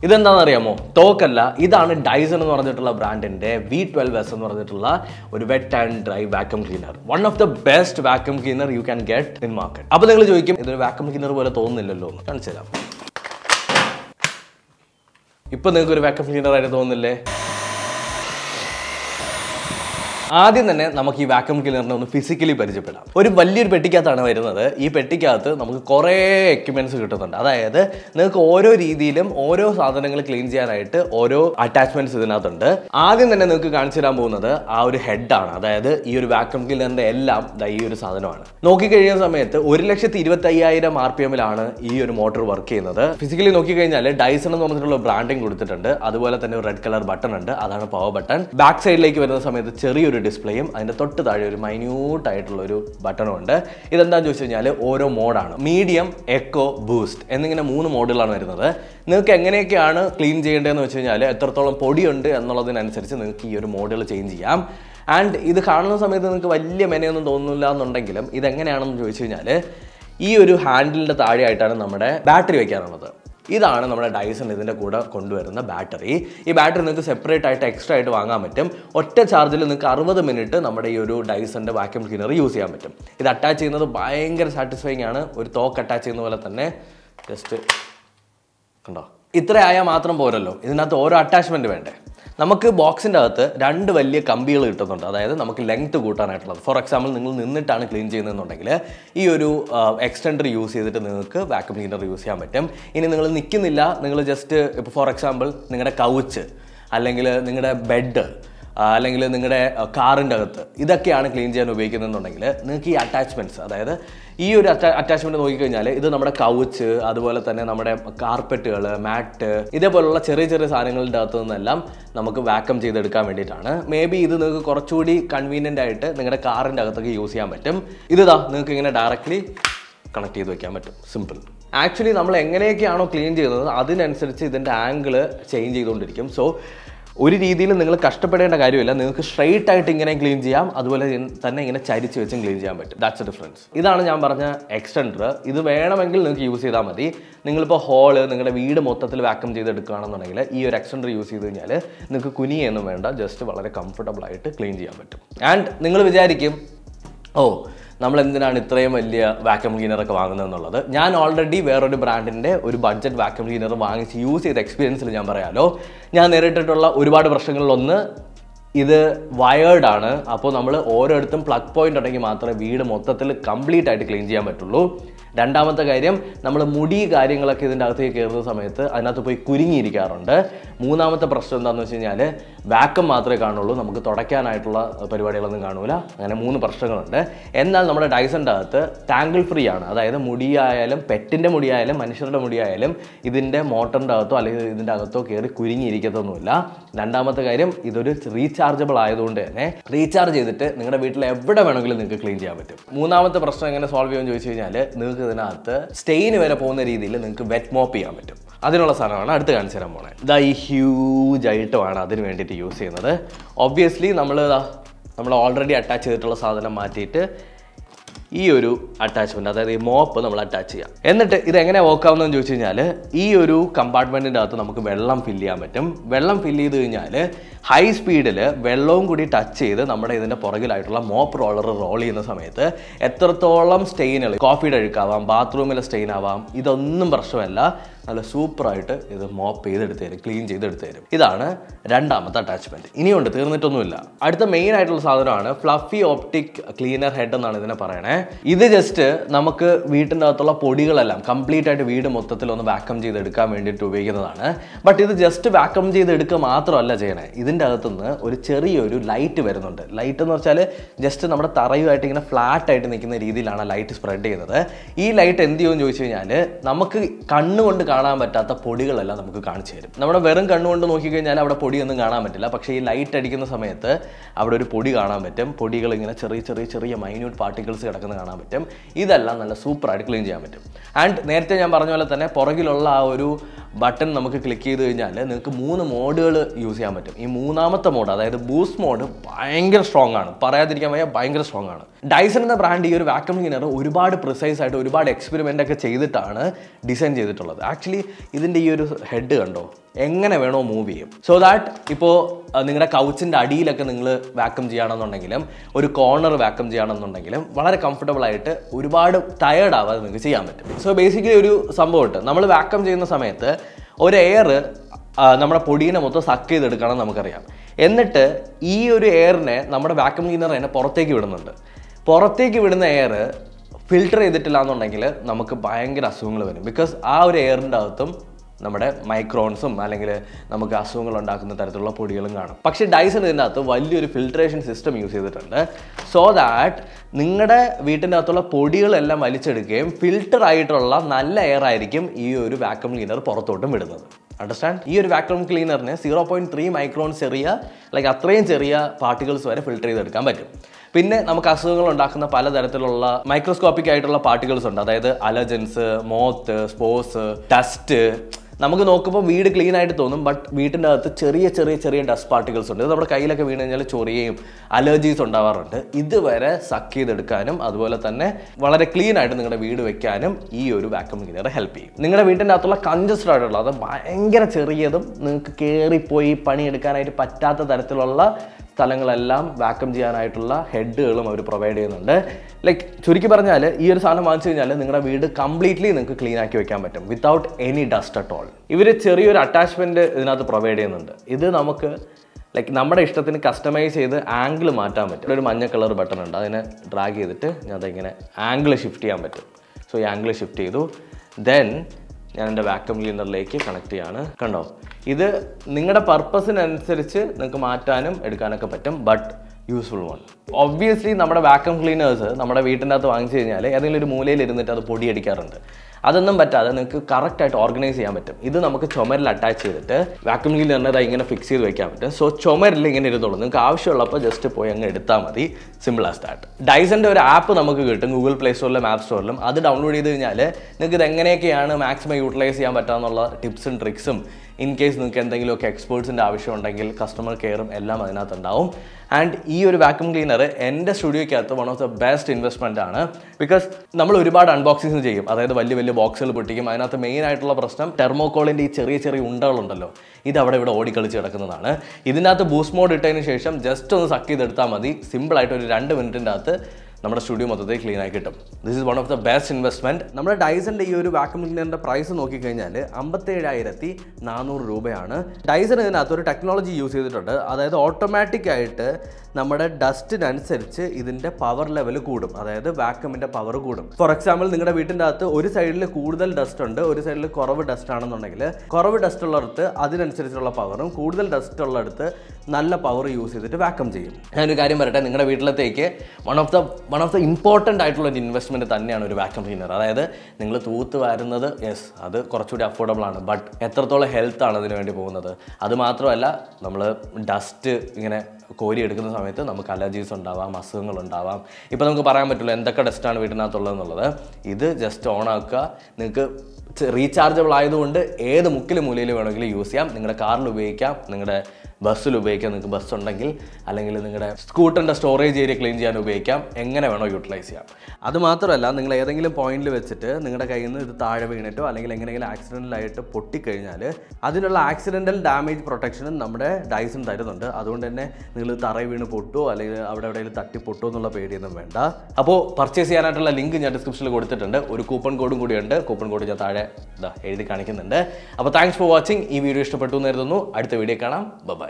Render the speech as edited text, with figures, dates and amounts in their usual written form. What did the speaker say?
ഇതെന്താണെന്നറിയാമോ? തോക്കല്ല, ഇതാണ് ഡൈസൺ എന്ന് പറഞ്ഞിട്ടുള്ള ബ്രാൻഡിന്റെ V12 S എന്ന് പറഞ്ഞിട്ടുള്ള ഒരു wet and dry vacuum cleaner. One of the best vacuum cleaner you can get in market. അപ്പോൾ നിങ്ങൾ ചോദിക്കും, ഇതൊരു വാക്യൂം ക്ലീനർ പോലെ തോന്നുന്നില്ലല്ലോ എന്ന്. കാണിച്ചു തരാം. ഇപ്പൊ നിങ്ങൾക്ക് ഒരു വാക്യൂം ക്ലീനർ ആയിട്ട് തോന്നുന്നില്ലേ? ആദ്യം തന്നെ നമുക്ക് ഈ വാക്യൂം ക്ലീനറിനെ ഒന്ന് ഫിസിക്കലി പരിചയപ്പെടാം. ഒരു വലിയൊരു പെട്ടിക്കകത്താണ് വരുന്നത്. ഈ പെട്ടിക്കകത്ത് നമുക്ക് കുറേ എക്യുപ്മെന്റ്സ് കിട്ടുന്നുണ്ട്. അതായത് നിങ്ങൾക്ക് ഓരോ രീതിയിലും ഓരോ സാധനങ്ങൾ ക്ലീൻ ചെയ്യാനായിട്ട് ഓരോ അറ്റാച്ച്മെന്റ്സ് ഇതിനകത്തുണ്ട്. ആദ്യം തന്നെ നിങ്ങൾക്ക് കാണിച്ചു തരാൻ പോകുന്നത് ആ ഒരു ഹെഡാണ്. അതായത് ഈ ഒരു വാക്യൂം ക്ലീനറിന്റെ എല്ലാം ഈ ഒരു സാധനമാണ്. നോക്കിക്കഴിഞ്ഞ സമയത്ത് 1,25,000 RPM-ലാണ് ഈ ഒരു മോട്ടോർ വർക്ക് ചെയ്യുന്നത്. ഫിസിക്കലി നോക്കിക്കഴിഞ്ഞാൽ ഡൈസൺ എന്ന് പറഞ്ഞിട്ടുള്ള ബ്രാൻഡിങ് കൊടുത്തിട്ടുണ്ട്. അതുപോലെ തന്നെ ഒരു റെഡ് കളർ ബട്ടൺ ഉണ്ട്, അതാണ് പവർ ബട്ടൺ. ബാക്ക് സൈഡിലേക്ക് വരുന്ന സമയത്ത് ചെറിയൊരു ഡിസ്പ്ലേയും അതിന്റെ തൊട്ട് താഴെ ഒരു മൈന്യൂട്ട് ആയിട്ടുള്ള ഒരു ബട്ടണും ഉണ്ട്. ഇതെന്താണെന്ന് ചോദിച്ചു കഴിഞ്ഞാൽ ഓരോ മോഡാണ്. മീഡിയം, എക്കോ, ബൂസ്റ്റ് എന്നിങ്ങനെ 3 മോഡുകളാണ് വരുന്നത്. നിങ്ങൾക്ക് എങ്ങനെയൊക്കെയാണ് ക്ലീൻ ചെയ്യേണ്ടതെന്ന് വെച്ച് കഴിഞ്ഞാൽ എത്രത്തോളം പൊടിയുണ്ട് എന്നുള്ളതിനനുസരിച്ച് നിങ്ങൾക്ക് ഈ ഒരു മോഡുകൾ ചേഞ്ച് ചെയ്യാം. ആൻഡ് ഇത് കാണുന്ന സമയത്ത് നിങ്ങൾക്ക് വലിയ മെനയൊന്നും തോന്നുന്നില്ല എന്നുണ്ടെങ്കിലും ഇതെങ്ങനെയാണെന്ന് ചോദിച്ചു കഴിഞ്ഞാൽ ഈ ഒരു ഹാൻഡിലിന്റെ താഴെയായിട്ടാണ് നമ്മുടെ ബാറ്ററി വയ്ക്കാറുള്ളത്. ഇതാണ് നമ്മുടെ ഡൈസൺ ഇതിൻ്റെ കൂടെ കൊണ്ടുവരുന്ന ബാറ്ററി. ഈ ബാറ്ററി നിങ്ങൾക്ക് സെപ്പറേറ്റ് ആയിട്ട് എക്സ്ട്രാ ആയിട്ട് വാങ്ങാൻ പറ്റും. ഒറ്റ ചാർജിൽ നിങ്ങൾക്ക് 60 മിനിറ്റ് നമ്മുടെ ഈ ഒരു ഡൈസൻ്റെ വാക്യൂം ക്ലീനർ യൂസ് ചെയ്യാൻ പറ്റും. ഇത് അറ്റാച്ച് ചെയ്യുന്നത് ഭയങ്കര സാറ്റിസ്ഫൈങ് ആണ്. ഒരു തോക്ക് അറ്റാച്ച് ചെയ്യുന്ന പോലെ തന്നെ. ജസ്റ്റ് കണ്ടോ? ഇത്ര ആയാൽ മാത്രം പോരല്ലോ, ഇതിനകത്ത് ഓരോ അറ്റാച്ച്മെൻറ്റ് വേണ്ടേ. നമുക്ക് ബോക്സിൻ്റെ അകത്ത് 2 വലിയ കമ്പികൾ കിട്ടുന്നുണ്ട്. അതായത് നമുക്ക് ലെങ്ത് കൂട്ടാനായിട്ടുള്ളത്. ഫോർ എക്സാമ്പിൾ നിങ്ങൾ നിന്നിട്ടാണ് ക്ലീൻ ചെയ്യുന്നതെന്നുണ്ടെങ്കിൽ ഈ ഒരു എക്സ്റ്റൻഡർ യൂസ് ചെയ്തിട്ട് നിങ്ങൾക്ക് വാക്യൂം ക്ലീനർ യൂസ് ചെയ്യാൻ പറ്റും. ഇനി നിങ്ങൾ നിൽക്കുന്നില്ല, നിങ്ങൾ ജസ്റ്റ് ഇപ്പോൾ ഫോർ എക്സാമ്പിൾ നിങ്ങളുടെ കൗച്ച് അല്ലെങ്കിൽ നിങ്ങളുടെ ബെഡ് അല്ലെങ്കിൽ നിങ്ങളുടെ കാറിൻ്റെ അകത്ത് ഇതൊക്കെയാണ് ക്ലീൻ ചെയ്യാൻ ഉപയോഗിക്കുന്നതെന്നുണ്ടെങ്കിൽ നിങ്ങൾക്ക് ഈ അറ്റാച്ച്മെൻറ്റ്സ്, അതായത് ഈ ഒരു അറ്റാച്ച്മെൻറ്റ് നോക്കിക്കഴിഞ്ഞാൽ ഇത് നമ്മുടെ കൗച്ച്, അതുപോലെ തന്നെ നമ്മുടെ കാർപ്പറ്റുകൾ, മാറ്റ്, ഇതേപോലുള്ള ചെറിയ ചെറിയ സാധനങ്ങളുടെ അകത്തു നിന്നെല്ലാം നമുക്ക് വാക്യൂം ചെയ്തെടുക്കാൻ വേണ്ടിയിട്ടാണ്. മേ ബി ഇത് നിങ്ങൾക്ക് കുറച്ചുകൂടി കൺവീനിയൻ്റ് ആയിട്ട് നിങ്ങളുടെ കാറിൻ്റെ അകത്തൊക്കെ യൂസ് ചെയ്യാൻ പറ്റും. ഇതാ നിങ്ങൾക്ക് ഇങ്ങനെ ഡയറക്റ്റ്ലി കണക്ട് ചെയ്ത് വെക്കാൻ പറ്റും. സിമ്പിൾ. ആക്ച്വലി നമ്മൾ എങ്ങനെയൊക്കെയാണോ ക്ലീൻ ചെയ്യുന്നത് അതിനനുസരിച്ച് ഇതിൻ്റെ ആംഗിൾ ചേഞ്ച് ചെയ്തുകൊണ്ടിരിക്കും. സോ ഒരു രീതിയിൽ നിങ്ങൾ കഷ്ടപ്പെടേണ്ട കാര്യമില്ല. നിങ്ങൾക്ക് സ്ട്രെയിറ്റ് ആയിട്ട് ഇങ്ങനെ ക്ലീൻ ചെയ്യാം, അതുപോലെ തന്നെ ഇങ്ങനെ ചരിച്ച് വെച്ചും ക്ലീൻ ചെയ്യാൻ പറ്റും. That's a difference. ഇതാണ് ഞാൻ പറഞ്ഞ എക്സ്റ്റൻഡർ. ഇത് വേണമെങ്കിൽ നിങ്ങൾക്ക് യൂസ് ചെയ്താൽ മതി. നിങ്ങളിപ്പോൾ ഹോള് നിങ്ങളുടെ വീട് മൊത്തത്തിൽ വാക്യൂം ചെയ്തെടുക്കുകയാണെന്നുണ്ടെങ്കിൽ ഈ ഒരു എക്സ്റ്റൻഡർ യൂസ് ചെയ്ത് കഴിഞ്ഞാൽ നിങ്ങൾക്ക് കുനിയൊന്നും വേണ്ട, ജസ്റ്റ് വളരെ കംഫർട്ടബിൾ ആയിട്ട് ക്ലീൻ ചെയ്യാൻ പറ്റും. ആൻഡ് നിങ്ങൾ വിചാരിക്കും, ഓ നമ്മൾ എന്തിനാണ് ഇത്രയും വലിയ വാക്യൂം ക്ലീനറൊക്കെ വാങ്ങുന്നതെന്നുള്ളത്. ഞാൻ ഓൾറെഡി വേറൊരു ബ്രാൻഡിൻ്റെ ഒരു ബഡ്ജറ്റ് വാക്യൂം ക്ലീനർ വാങ്ങിച്ച് യൂസ് ചെയ്ത എക്സ്പീരിയൻസിൽ ഞാൻ പറയാമല്ലോ. ഞാൻ നേരിട്ടിട്ടുള്ള ഒരുപാട് പ്രശ്നങ്ങളിലൊന്ന്, ഇത് വയേർഡ് ആണ്. അപ്പോൾ നമ്മൾ ഓരോരുത്തും പ്ലഗ് പോയിന്റ് ഉണ്ടെങ്കിൽ മാത്രമേ വീട് മൊത്തത്തിൽ കംപ്ലീറ്റ് ആയിട്ട് ക്ലീൻ ചെയ്യാൻ പറ്റുള്ളൂ. രണ്ടാമത്തെ കാര്യം, നമ്മൾ മുടി കാര്യങ്ങളൊക്കെ ഇതിൻ്റെ അകത്തേക്ക് കയറുന്ന സമയത്ത് അതിനകത്ത് പോയി കുരുങ്ങിയിരിക്കാറുണ്ട്. മൂന്നാമത്തെ പ്രശ്നം എന്താണെന്ന് വെച്ച് കഴിഞ്ഞാൽ വാക്യൂം മാത്രമേ കാണുള്ളൂ, നമുക്ക് തുടയ്ക്കാനായിട്ടുള്ള പരിപാടികളൊന്നും കാണൂല. അങ്ങനെ 3 പ്രശ്നങ്ങളുണ്ട്. എന്നാൽ നമ്മുടെ ഡൈസൻ്റെ അകത്ത് ടാങ്കിൾ ഫ്രീ ആണ്. അതായത് മുടിയായാലും പെറ്റിൻ്റെ മുടിയായാലും മനുഷ്യരുടെ മുടിയായാലും ഇതിൻ്റെ മോട്ടറിൻ്റെ അകത്തോ അല്ലെങ്കിൽ ഇതിൻ്റെ അകത്തോ കയറി കുരുങ്ങിയിരിക്കത്തൊന്നുമില്ല. രണ്ടാമത്തെ കാര്യം, ഇതൊരു റീചാർജബിൾ ആയതുകൊണ്ട് തന്നെ റീചാർജ് ചെയ്തിട്ട് നിങ്ങളുടെ വീട്ടിൽ എവിടെ വേണമെങ്കിലും നിങ്ങൾക്ക് ക്ലീൻ ചെയ്യാൻ പറ്റും. മൂന്നാമത്തെ പ്രശ്നം എങ്ങനെ സോൾവ് ചെയ്യുമെന്ന് ചോദിച്ചു കഴിഞ്ഞാൽ നിങ്ങൾക്ക് ഇതിനകത്ത് സ്റ്റെയിന് വരെ പോകുന്ന രീതിയിൽ നിങ്ങൾക്ക് വെറ്റ് മോപ്പ് ചെയ്യാൻ പറ്റും. അതിനുള്ള സാധനമാണ് അടുത്ത് കാണിച്ചു തരാൻ പോണേ. ഇതാ ഈ ഹ്യൂജ് ഐറ്റമാണ് അതിന് വേണ്ടിയിട്ട് യൂസ് ചെയ്യുന്നത്. ഒബ്വിയസ്ലി നമ്മൾ ഓൾറെഡി അറ്റാച്ച് ചെയ്തിട്ടുള്ള സാധനം മാറ്റിയിട്ട് ഈ ഒരു അറ്റാച്ച്മെൻറ്റ്, അതായത് ഈ മോപ്പ് നമ്മൾ അറ്റാച്ച് ചെയ്യാം. എന്നിട്ട് ഇത് എങ്ങനെ വർക്ക് ആവുന്നതെന്ന് ചോദിച്ചു കഴിഞ്ഞാൽ ഈ ഒരു കമ്പാർട്ട്മെൻറ്റിൻ്റെ അകത്ത് നമുക്ക് വെള്ളം ഫില്ല് ചെയ്യാൻ പറ്റും. വെള്ളം ഫില്ല് ചെയ്ത് കഴിഞ്ഞാൽ ഹൈ സ്പീഡിൽ വെള്ളവും കൂടി ടച്ച് ചെയ്ത് നമ്മുടെ ഇതിൻ്റെ പുറകിലായിട്ടുള്ള മോപ്പ് റോളർ റോൾ ചെയ്യുന്ന സമയത്ത് എത്രത്തോളം സ്റ്റെയിനുകൾ, കോഫിയുടെ അഴുക്കാവാം, ബാത്റൂമിലെ സ്റ്റെയിൻ ആവാം, ഇതൊന്നും പ്രശ്നമല്ല. നല്ല സൂപ്പറായിട്ട് ഇത് മോപ്പ് ചെയ്തെടുത്ത് തരും, ക്ലീൻ ചെയ്തെടുത്ത് തരും. ഇതാണ് രണ്ടാമത്തെ അറ്റാച്ച്മെൻറ്റ്. ഇനിയുണ്ട്, തീർന്നിട്ടൊന്നുമില്ല. അടുത്ത മെയിൻ ആയിട്ടുള്ള സാധനമാണ് ഫ്ലഫി ഓപ്റ്റിക് ക്ലീനർ ഹെഡ് എന്നാണ് ഇതിനെ പറയണേ. ഇത് ജസ്റ്റ് നമുക്ക് വീട്ടിൻ്റെ അകത്തുള്ള പൊടികളെല്ലാം കംപ്ലീറ്റ് ആയിട്ട് വീട് മൊത്തത്തിൽ ഒന്ന് വാക്യൂം ചെയ്തെടുക്കാൻ വേണ്ടിയിട്ട് ഉപയോഗിക്കുന്നതാണ്. ബട്ട് ഇത് ജസ്റ്റ് വാക്യൂം ചെയ്തെടുക്കുക മാത്രമല്ല ചെയ്യണേ. ഇതിൻ്റെ അകത്തുനിന്ന് ഒരു ചെറിയൊരു ലൈറ്റ് വരുന്നുണ്ട്. ലൈറ്റ് എന്ന് വെച്ചാൽ ജസ്റ്റ് നമ്മുടെ തറയുമായിട്ട് ഇങ്ങനെ ഫ്ലാറ്റ് ആയിട്ട് നിൽക്കുന്ന രീതിയിലാണ് ലൈറ്റ് സ്പ്രെഡ് ചെയ്യുന്നത്. ഈ ലൈറ്റ് എന്ത് ചെയ്യുമെന്ന് ചോദിച്ചു കഴിഞ്ഞാൽ നമുക്ക് കണ്ണുകൊണ്ട് കാണാൻ പറ്റാത്ത പൊടികളെല്ലാം നമുക്ക് കാണിച്ചു തരും. നമ്മുടെ വെറും കണ്ണുകൊണ്ട് നോക്കിക്കഴിഞ്ഞാൽ അവിടെ പൊടിയൊന്നും കാണാൻ പറ്റില്ല. പക്ഷേ ഈ ലൈറ്റ് അടിക്കുന്ന സമയത്ത് അവിടെ ഒരു പൊടി കാണാൻ പറ്റും. പൊടികൾ ഇങ്ങനെ ചെറിയ ചെറിയ ചെറിയ മൈന്യൂട്ട് പാർട്ടിക്കിൾസ് കിടക്കുന്നത് കാണാൻ പറ്റും. ഇതെല്ലാം നല്ല സൂപ്പറായിട്ട് ക്ലീൻ ചെയ്യാൻ പറ്റും. ആൻഡ് നേരത്തെ ഞാൻ പറഞ്ഞ പോലെ തന്നെ പുറകിലുള്ള ആ ഒരു ബട്ടൺ നമുക്ക് ക്ലിക്ക് ചെയ്ത് കഴിഞ്ഞാൽ നിങ്ങൾക്ക് 3 മോഡുകൾ യൂസ് ചെയ്യാൻ പറ്റും. ഈ മൂന്നാമത്തെ മോഡ്, അതായത് ബൂസ്റ്റ് മോഡ്, ഭയങ്കര സ്ട്രോങ് ആണ്. പറയാതിരിക്കാൻ വയ്യ, ഭയങ്കര സ്ട്രോങ് ആണ്. ഡൈസൺ എന്ന ബ്രാൻഡ് ഈ ഒരു വാക്യൂം ക്ലീനർ ഒരുപാട് പ്രിസൈസ് ആയിട്ട് ഒരുപാട് എക്സ്പെരിമെൻ്റ് ഒക്കെ ചെയ്തിട്ടാണ് ഡിസൈൻ ചെയ്തിട്ടുള്ളത്. ആക്ച്വലി ഇതിൻ്റെ ഈ ഒരു ഹെഡ് കണ്ടോ, എങ്ങനെ വേണോ മൂവ് ചെയ്യും. സോ ദാറ്റ് ഇപ്പോൾ നിങ്ങളുടെ കൗച്ചിൻ്റെ അടിയിലൊക്കെ നിങ്ങൾ വാക്യൂം ചെയ്യുകയാണെന്നുണ്ടെങ്കിലും ഒരു കോർണർ വാക്യൂം ചെയ്യുകയാണെന്നുണ്ടെങ്കിലും വളരെ കംഫർട്ടബിൾ ആയിട്ട് ഒരുപാട് ടയേർഡ് ആവാതെ നിങ്ങൾക്ക് ചെയ്യാൻ പറ്റും. സോ ബേസിക്കലി ഒരു സംഭവമുണ്ട്, നമ്മൾ വാക്യൂം ചെയ്യുന്ന സമയത്ത് ഒരു എയർ നമ്മുടെ പൊടീനെ മൊത്തം സക്ക് ചെയ്തെടുക്കണം നമുക്കറിയാം. എന്നിട്ട് ഈ ഒരു എയറിനെ നമ്മുടെ വാക്യൂം ക്ലീനർ തന്നെ പുറത്തേക്ക് വിടുന്നുണ്ട്. പുറത്തേക്ക് വിടുന്ന എയർ ഫിൽട്ടർ ചെയ്തിട്ടില്ല എന്നുണ്ടെങ്കിൽ നമുക്ക് ഭയങ്കര അസുഖങ്ങൾ വരും. ബിക്കോസ് ആ ഒരു എയറിൻ്റെ അകത്തും നമ്മുടെ മൈക്രോൺസും അല്ലെങ്കിൽ നമുക്ക് അസുഖങ്ങൾ ഉണ്ടാക്കുന്ന തരത്തിലുള്ള പൊടികളും കാണും. പക്ഷേ ഡൈസൺ ഇതിൻ്റെ അകത്ത് വലിയൊരു ഫിൽട്രേഷൻ സിസ്റ്റം യൂസ് ചെയ്തിട്ടുണ്ട്. സോ ദാറ്റ് നിങ്ങളുടെ വീട്ടിൻ്റെ അകത്തുള്ള പൊടികളെല്ലാം വലിച്ചെടുക്കുകയും ഫിൽട്ടർ ആയിട്ടുള്ള നല്ല എയർ ആയിരിക്കും ഈ ഒരു വാക്യൂം ക്ലീനർ പുറത്തോട്ടും വിടുന്നത്. അണ്ടർസ്റ്റാൻഡ്? ഈ ഒരു വാക്യൂം ക്ലീനറിന് 0.3 മൈക്രോൺ ചെറിയ അത്രയും ചെറിയ പാർട്ടിക്കിൾസ് വരെ ഫിൽട്ടർ ചെയ്തെടുക്കാൻ പറ്റും. പിന്നെ നമുക്ക് അസുഖങ്ങൾ ഉണ്ടാക്കുന്ന പലതരത്തിലുള്ള മൈക്രോസ്കോപ്പിക് ആയിട്ടുള്ള പാർട്ടിക്കിൾസ് ഉണ്ട്. അതായത് അലർജൻസ്, മോത്ത്, സ്പോർസ്, ഡസ്റ്റ്. നമുക്ക് നോക്കുമ്പോൾ വീട് ക്ലീൻ ആയിട്ട് തോന്നും, ബട്ട് വീട്ടിൻ്റെ അകത്ത് ചെറിയ ഡസ്റ്റ് പാർട്ടിക്കിൾസ് ഉണ്ട്. ഇത് നമ്മുടെ കയ്യിലൊക്കെ വീണ് കഴിഞ്ഞാൽ ചൊറിയയും അലർജീസ് ഉണ്ടാവാറുണ്ട്. ഇതുവരെ സക്ക് ചെയ്തെടുക്കാനും അതുപോലെ തന്നെ വളരെ ക്ലീൻ ആയിട്ട് നിങ്ങളുടെ വീട് വെക്കാനും ഈ ഒരു വാക്യൂം ക്ലീനർ ഹെൽപ്പ് ചെയ്യും. നിങ്ങളുടെ വീട്ടിൻ്റെ അകത്തുള്ള കൺജസ്റ്റഡ് ആയിട്ടുള്ള, അത് ഭയങ്കര ചെറിയതും നിങ്ങൾക്ക് കയറിപ്പോയി പണിയെടുക്കാനായിട്ട് പറ്റാത്ത തരത്തിലുള്ള സ്ഥലങ്ങളെല്ലാം വാക്യൂം ചെയ്യാനായിട്ടുള്ള ഹെഡുകളും അവർ പ്രൊവൈഡ് ചെയ്യുന്നുണ്ട്. ലൈക്ക് ചുരുക്കി പറഞ്ഞാൽ ഈ ഒരു സാധനം വാങ്ങിച്ചു കഴിഞ്ഞാൽ നിങ്ങളുടെ വീട് കംപ്ലീറ്റ്ലി നിങ്ങൾക്ക് ക്ലീൻ ആക്കി വെക്കാൻ പറ്റും without any dust at all. ഇവർ ചെറിയൊരു അറ്റാച്ച്മെൻറ്റ് ഇതിനകത്ത് പ്രൊവൈഡ് ചെയ്യുന്നുണ്ട്. ഇത് നമുക്ക് ലൈക്ക് നമ്മുടെ ഇഷ്ടത്തിന് കസ്റ്റമൈസ് ചെയ്ത് ആംഗിൾ മാറ്റാൻ പറ്റും. ഒരു മഞ്ഞ കളർ ബട്ടൺ ഉണ്ട്, അതിനെ ഡ്രാഗ് ചെയ്തിട്ട് ഞാൻ അതിങ്ങനെ ആംഗിൾ ഷിഫ്റ്റ് ചെയ്യാൻ പറ്റും. സോ ഈ ആംഗിൾ ഷിഫ്റ്റ് ചെയ്തു, ദെൻ ഞാൻ എൻ്റെ വാക്യൂം ക്ലീനറിലേക്ക് കണക്ട് ചെയ്യാണ്. കണ്ടോ, ഇത് നിങ്ങളുടെ പർപ്പസിനനുസരിച്ച് നിങ്ങൾക്ക് മാറ്റാനും എടുക്കാനൊക്കെ പറ്റും, ബട്ട് യൂസ്ഫുൾ വൺ. ഒബ്വിയസ്ലി നമ്മുടെ വാക്യൂം ക്ലീനേഴ്സ് നമ്മുടെ വീട്ടിൻ്റെ അകത്ത് വാങ്ങിച്ചു കഴിഞ്ഞാൽ ഏതെങ്കിലും ഒരു മൂലയിൽ ഇരുന്നിട്ട് അത് പൊടിയടിക്കാറുണ്ട്. അതൊന്നും പറ്റാതെ നിങ്ങൾക്ക് കറക്റ്റായിട്ട് ഓർഗനൈസ് ചെയ്യാൻ പറ്റും. ഇത് നമുക്ക് ചുമരിൽ അറ്റാച്ച് ചെയ്തിട്ട് വാക്യൂം ക്ലീനറിനെ അത് ഇങ്ങനെ ഫിക്സ് ചെയ്ത് വെക്കാൻ പറ്റും. സോ ചുമരിൽ ഇങ്ങനെ ഇരുന്നോളൂ, നിങ്ങൾക്ക് ആവശ്യമുള്ളപ്പോൾ ജസ്റ്റ് പോയി അങ്ങ് എടുത്താൽ മതി. Simple as that. ഡൈസൻ്റെ ഒരു ആപ്പ് നമുക്ക് കിട്ടും ഗൂഗിൾ പ്ലേ സ്റ്റോറിലും ആപ്പ് സ്റ്റോറിലും. അത് ഡൗൺലോഡ് ചെയ്ത് കഴിഞ്ഞാൽ നിങ്ങൾക്ക് ഇത് എങ്ങനെയൊക്കെയാണ് മാക്സിമം യൂട്ടിലൈസ് ചെയ്യാൻ പറ്റാമെന്നുള്ള ടിപ്സും ട്രിക്സും ഇൻ കേസ് നിങ്ങൾക്ക് എന്തെങ്കിലുമൊക്കെ എക്സ്പേർട്സിൻ്റെ ആവശ്യമുണ്ടെങ്കിൽ കസ്റ്റമർ കെയറും എല്ലാം അതിനകത്തുണ്ടാവും. ആൻഡ് ഈ ഒരു വാക്യൂം ക്ലീനർ എൻ്റെ സ്റ്റുഡിയോയ്ക്കകത്ത് one of the best investment ആണ്. ബിക്കോസ് നമ്മൾ ഒരുപാട് അൺബോക്സിങ് ചെയ്യും, അതായത് വലിയ ബോക്സുകൾ പൊട്ടിക്കും. അതിനകത്ത് മെയിൻ ആയിട്ടുള്ള പ്രശ്നം തെർമോക്കോളിൻ്റെ ഈ ചെറിയ ഉണ്ടകളുണ്ടല്ലോ, ഇത് അവിടെ ഇവിടെ ഓടിക്കളിച്ച് കിടക്കുന്നതാണ്. ഇതിനകത്ത് ബൂസ്റ്റ് മോഡ് ഇട്ടതിന് ശേഷം ജസ്റ്റ് ഒന്ന് സക്ക് ചെയ്തെടുത്താൽ മതി. സിമ്പിളായിട്ട് ഒരു 2 മിനിറ്റിൻ്റെ അകത്ത് നമ്മുടെ സ്റ്റുഡിയോ മൊത്തത്തിൽ ക്ലീൻ ആയി കിട്ടും. This is one of the best investment. നമ്മുടെ ഡൈസൻ്റെ ഈ ഒരു വാക്യൂം ക്ലീനറിൻ്റെ പ്രൈസ് നോക്കിക്കഴിഞ്ഞാൽ 57,400 രൂപയാണ്. ഡൈസൺ ഇതിനകത്ത് ഒരു ടെക്നോളജി യൂസ് ചെയ്തിട്ടുണ്ട്. അതായത് ഓട്ടോമാറ്റിക് ആയിട്ട് നമ്മുടെ ഡസ്റ്റിനനുസരിച്ച് ഇതിൻ്റെ പവർ ലെവൽ കൂടും, അതായത് വാക്യൂമിൻ്റെ പവർ കൂടും. ഫോർ എക്സാമ്പിൾ നിങ്ങളുടെ വീട്ടിൻ്റെ അകത്ത് ഒരു സൈഡിൽ കൂടുതൽ ഡസ്റ്റ് ഉണ്ട്, ഒരു സൈഡിൽ കുറവ് ഡസ്റ്റ് ആണെന്നുണ്ടെങ്കിൽ കുറവ് ഡസ്റ്റ് ഉള്ളിടത്ത് അതിനനുസരിച്ചുള്ള പവറും കൂടുതൽ ഡസ്റ്റ് ഉള്ളിടത്ത് നല്ല പവർ യൂസ് ചെയ്തിട്ട് വാക്യൂം ചെയ്യും. ഞാനൊരു കാര്യം പറയട്ടെ, നിങ്ങളുടെ വീട്ടിലത്തേക്ക് വൺ ഓഫ് ദ ഇമ്പോർട്ടൻ്റ് ആയിട്ടുള്ള ഒരു ഇൻവെസ്റ്റ്മെൻറ്റ് തന്നെയാണ് ഒരു വാക്യൂം ക്ലീനർ. അതായത് നിങ്ങൾ തൂത്ത് വരുന്നത് അത് കുറച്ചുകൂടി അഫോർഡബിൾ ആണ്, ബട്ട് എത്രത്തോളം ഹെൽത്താണ് അതിന് വേണ്ടി പോകുന്നത്. അതുമാത്രമല്ല, നമ്മൾ ഡസ്റ്റ് ഇങ്ങനെ കോരി എടുക്കുന്ന സമയത്ത് നമുക്ക് അലർജീസ് ഉണ്ടാവാം, അസുഖങ്ങൾ ഉണ്ടാവാം. ഇപ്പോൾ നമുക്ക് പറയാൻ പറ്റില്ല എന്തൊക്കെ ഡസ്റ്റാണ് വീട്ടിനകത്തുള്ളതെന്നുള്ളത്. ഇത് ജസ്റ്റ് ഓൺ ആക്കുക. നിങ്ങൾക്ക് റീചാർജബിൾ ആയതുകൊണ്ട് ഏത് മൂലയിൽ വേണമെങ്കിലും യൂസ് ചെയ്യാം. നിങ്ങളുടെ കാറിൽ ഉപയോഗിക്കാം, നിങ്ങളുടെ ബസ്സിൽ ഉപയോഗിക്കാം, നിങ്ങൾക്ക് ബസ് ഉണ്ടെങ്കിൽ, അല്ലെങ്കിൽ നിങ്ങളുടെ സ്കൂട്ടറിൻ്റെ സ്റ്റോറേജ് ഏരിയ ക്ലീൻ ചെയ്യാൻ ഉപയോഗിക്കാം. എങ്ങനെ വേണോ യൂട്ടിലൈസ് ചെയ്യാം. അതുമാത്രമല്ല, നിങ്ങൾ ഏതെങ്കിലും പോയിന്റിൽ വെച്ചിട്ട് നിങ്ങളുടെ കയ്യിൽ നിന്ന് ഇത് താഴെ വീണിട്ടോ അല്ലെങ്കിൽ എങ്ങനെയെങ്കിലും ആക്സിഡൻ്റലായിട്ട് പൊട്ടിക്കഴിഞ്ഞാൽ അതിനുള്ള ആക്സിഡൻ്റൽ ഡാമേജ് പ്രൊട്ടക്ഷനും നമ്മുടെ ഡൈസൺ തരുന്നുണ്ട്. അതുകൊണ്ട് തന്നെ നിങ്ങൾ തറയിൽ വീണ് പൊട്ടുമോ അല്ലെങ്കിൽ അവിടെ എവിടെയെങ്കിലും തട്ടി പൊട്ടുമോ എന്നുള്ള പേടിയൊന്നും വേണ്ട. അപ്പോൾ പർച്ചേസ് ചെയ്യാനായിട്ടുള്ള ലിങ്ക് ഞാൻ ഡിസ്ക്രിപ്ഷനിൽ കൊടുത്തിട്ടുണ്ട്. ഒരു കൂപ്പൺ കോഡും കൂടിയുണ്ട്. കൂപ്പൺ കോഡ് ഞാൻ താഴെ എഴുതി കാണിക്കുന്നുണ്ട്. അപ്പോൾ താങ്ക്സ് ഫോർ വാച്ചിങ്. ഈ വീഡിയോ ഇഷ്ടപ്പെട്ടു എന്ന് കരുതുന്നു. അടുത്ത വീഡിയോ കാണാം. ബൈ.